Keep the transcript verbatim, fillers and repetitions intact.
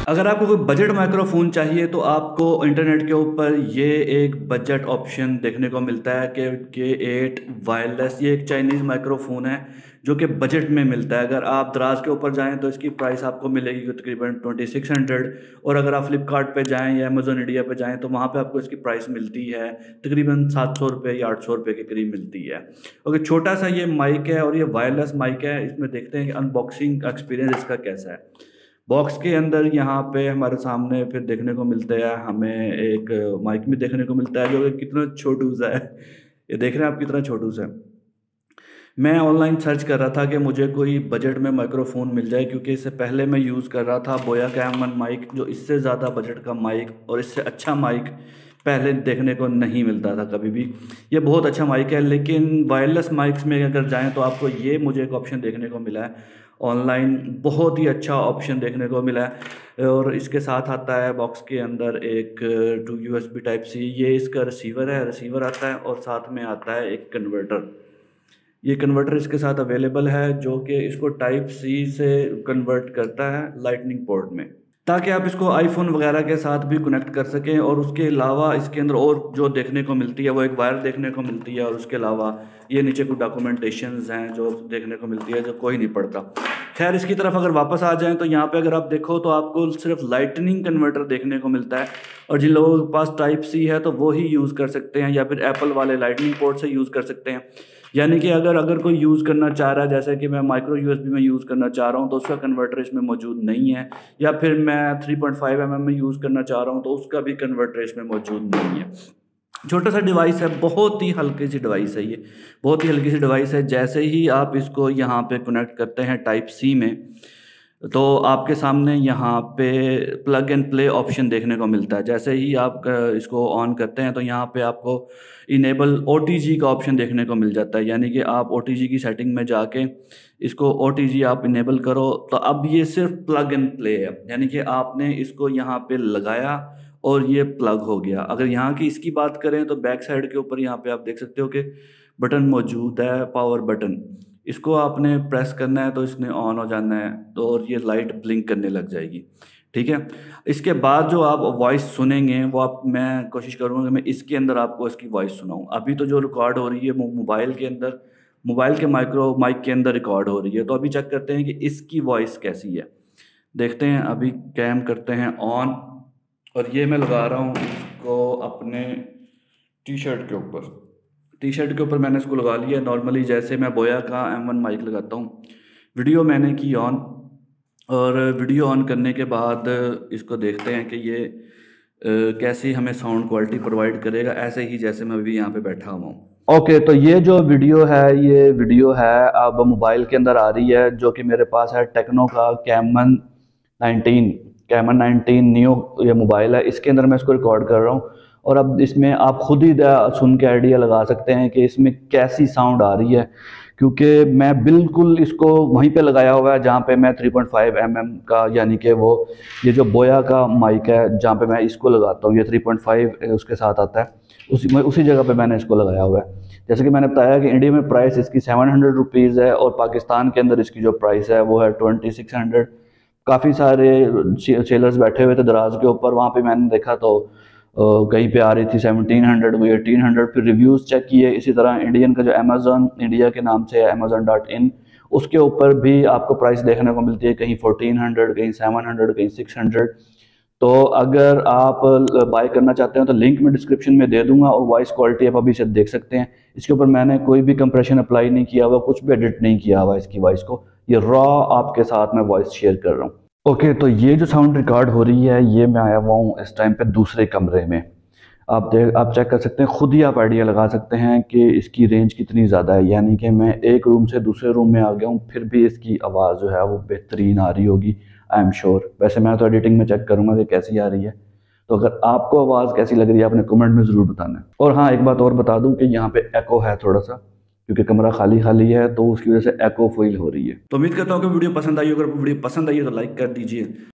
अगर आपको कोई बजट माइक्रोफोन चाहिए तो आपको इंटरनेट के ऊपर ये एक बजट ऑप्शन देखने को मिलता है कि के एट वायरलेस। ये एक चाइनीज़ माइक्रोफोन है जो कि बजट में मिलता है। अगर आप दराज के ऊपर जाएं तो इसकी प्राइस आपको मिलेगी तकरीबन ट्वेंटी सिक्स हंड्रेड, और अगर आप फ्लिपकार्ट पे जाएं या अमेजोन इंडिया पे जाएं तो वहाँ पे आपको इसकी प्राइस मिलती है तकरीबन सात सौ रुपये या आठ सौ रुपये के करीब मिलती है। ओके, छोटा सा ये माइक है और ये वायरलेस माइक है। इसमें देखते हैं कि अनबॉक्सिंग एक्सपीरियंस इसका कैसा है। बॉक्स के अंदर यहाँ पे हमारे सामने फिर देखने को मिलता है, हमें एक माइक भी देखने को मिलता है जो कि कितना छोटू सा है। ये देख रहे हैं आप कितना छोटू सा है। मैं ऑनलाइन सर्च कर रहा था कि मुझे कोई बजट में माइक्रोफोन मिल जाए, क्योंकि इससे पहले मैं यूज़ कर रहा था बोया का एम वन माइक, जो इससे ज़्यादा बजट का माइक और इससे अच्छा माइक पहले देखने को नहीं मिलता था कभी भी। ये बहुत अच्छा माइक है, लेकिन वायरलेस माइक्स में अगर जाएं तो आपको ये मुझे एक ऑप्शन देखने को मिला है ऑनलाइन। बहुत ही अच्छा ऑप्शन देखने को मिला है, और इसके साथ आता है बॉक्स के अंदर एक to U S B type C, ये इसका रिसीवर है, रिसीवर आता है और साथ में आता है एक कन्वर्टर। ये कन्वर्टर इसके साथ अवेलेबल है जो कि इसको टाइप सी से कन्वर्ट करता है लाइटनिंग पोर्ट में, ताकि आप इसको आईफोन वगैरह के साथ भी कनेक्ट कर सकें। और उसके अलावा इसके अंदर और जो देखने को मिलती है वो एक वायर देखने को मिलती है, और उसके अलावा ये नीचे कुछ डॉक्यूमेंटेशंस हैं जो देखने को मिलती है जो कोई नहीं पढ़ता। खैर, इसकी तरफ अगर वापस आ जाएं तो यहाँ पे अगर आप देखो तो आपको सिर्फ लाइटनिंग कन्वर्टर देखने को मिलता है, और जिन लोगों के पास टाइप सी है तो वो ही यूज़ कर सकते हैं, या फिर एप्पल वाले लाइटनिंग पोर्ट से यूज़ कर सकते हैं। यानी कि अगर अगर कोई यूज़ करना चाह रहा है, जैसे कि मैं माइक्रो यूएसबी में यूज़ करना चाह रहा हूँ तो उसका कन्वर्टर इसमें मौजूद नहीं है, या फिर मैं three point five M M में यूज़ करना चाह रहा हूँ तो उसका भी कन्वर्टर इसमें मौजूद नहीं है। छोटा सा डिवाइस है, बहुत ही हल्की सी डिवाइस है, ये बहुत ही हल्की सी डिवाइस है। जैसे ही आप इसको यहाँ पे कनेक्ट करते हैं टाइप सी में तो आपके सामने यहाँ पे प्लग एंड प्ले ऑप्शन देखने को मिलता है। जैसे ही आप इसको ऑन करते हैं तो यहाँ पे आपको इनेबल ओ टी जी का ऑप्शन देखने को मिल जाता है, यानी कि आप ओ टी जी की सेटिंग में जाके इसको ओ टी जी आप इनेबल करो तो अब ये सिर्फ प्लग एंड प्ले है, यानी कि आपने इसको यहाँ पे लगाया और ये प्लग हो गया। अगर यहाँ की इसकी बात करें तो बैक साइड के ऊपर यहाँ पे आप देख सकते हो कि बटन मौजूद है, पावर बटन। इसको आपने प्रेस करना है तो इसने ऑन हो जाना है, तो और ये लाइट ब्लिंक करने लग जाएगी। ठीक है, इसके बाद जो आप वॉइस सुनेंगे वो आप, मैं कोशिश करूँगा कि मैं इसके अंदर आपको इसकी वॉइस सुनाऊँ। अभी तो जो रिकॉर्ड हो रही है वो मोबाइल के अंदर, मोबाइल के माइक्रो माइक के अंदर रिकॉर्ड हो रही है। तो अभी चेक करते हैं कि इसकी वॉइस कैसी है, देखते हैं। अभी कैम करते हैं ऑन, और ये मैं लगा रहा हूँ इसको अपने टी शर्ट के ऊपर। टी शर्ट के ऊपर मैंने इसको लगा लिया नॉर्मली, जैसे मैं बोया का एम वन माइक लगाता हूँ। वीडियो मैंने की ऑन, और वीडियो ऑन करने के बाद इसको देखते हैं कि ये कैसी हमें साउंड क्वालिटी प्रोवाइड करेगा, ऐसे ही जैसे मैं अभी यहाँ पे बैठा हुआ हूँ। ओके okay, तो ये जो वीडियो है ये वीडियो है अब मोबाइल के अंदर आ रही है, जो कि मेरे पास है टेक्नो का Camon nineteen Camon nineteen Neo ये मोबाइल है। इसके अंदर मैं इसको रिकॉर्ड कर रहा हूँ, और अब इसमें आप खुद ही सुन के आइडिया लगा सकते हैं कि इसमें कैसी साउंड आ रही है, क्योंकि मैं बिल्कुल इसको वहीं पे लगाया हुआ है जहाँ पे मैं three point five M M का, यानी कि वो ये जो बोया का माइक है जहाँ पे मैं इसको लगाता हूँ, ये थ्री पॉइंट फाइव उसके साथ आता है, उसी उसी जगह पे मैंने इसको लगाया हुआ है। जैसे कि मैंने बताया कि इंडिया में प्राइस इसकी सेवन हंड्रेड रुपीज़ है, और पाकिस्तान के अंदर इसकी जो प्राइस है वो है ट्वेंटी सिक्स हंड्रेड। काफ़ी सारे सेलर्स बैठे हुए थे दराज के ऊपर, वहाँ पे मैंने देखा तो कहीं पे आ रही थी सेवनटीन हंड्रेड, कोई एटीन हंड्रेड। फिर रिव्यूज़ चेक किए। इसी तरह इंडियन का जो अमेज़न इंडिया के नाम से है अमेज़न डॉट इन, उसके ऊपर भी आपको प्राइस देखने को मिलती है, कहीं फोर्टीन हंड्रेड, कहीं सेवन हंड्रेड, कहीं सिक्स हंड्रेड। तो अगर आप बाय करना चाहते हैं तो लिंक मैं डिस्क्रिप्शन में दे दूंगा, और वॉइस क्वालिटी आप अभी से देख सकते हैं। इसके ऊपर मैंने कोई भी कंप्रेशन अप्लाई नहीं किया हुआ, कुछ भी एडिट नहीं किया हुआ इसकी वॉइस को, ये रॉ आपके साथ मैं वॉइस शेयर कर रहा हूँ। ओके okay, तो ये जो साउंड रिकॉर्ड हो रही है ये मैं आया हुआ हूँ इस टाइम पे दूसरे कमरे में। आप देख आप चेक कर सकते हैं, खुद ही आप आइडिया लगा सकते हैं कि इसकी रेंज कितनी ज़्यादा है। यानी कि मैं एक रूम से दूसरे रूम में आ गया हूँ, फिर भी इसकी आवाज़ जो है वो बेहतरीन आ रही होगी, आई एम श्योर। वैसे मैं तो एडिटिंग में चेक करूँगा कि कैसी आ रही है। तो अगर आपको आवाज़ कैसी लग रही है आपने कमेंट में ज़रूर बताना है। और हाँ, एक बात और बता दूँ कि यहाँ पे एको है थोड़ा सा, क्योंकि कमरा खाली खाली है तो उसकी वजह से एको फील हो रही है। तो उम्मीद करता हूँ कि वीडियो पसंद आई। अगर वीडियो पसंद आई है तो लाइक कर दीजिए।